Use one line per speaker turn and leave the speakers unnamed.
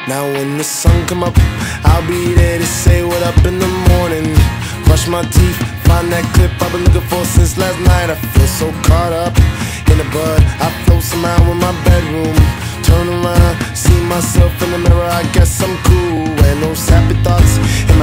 Now when the sun come up, I'll be there to say what up in the morning. Brush my teeth, find that clip I've been looking for since last night. I feel so caught up in the bud. I float somehow in my bedroom. Turn around, see myself in the mirror, I guess I'm cool. And those happy thoughts in my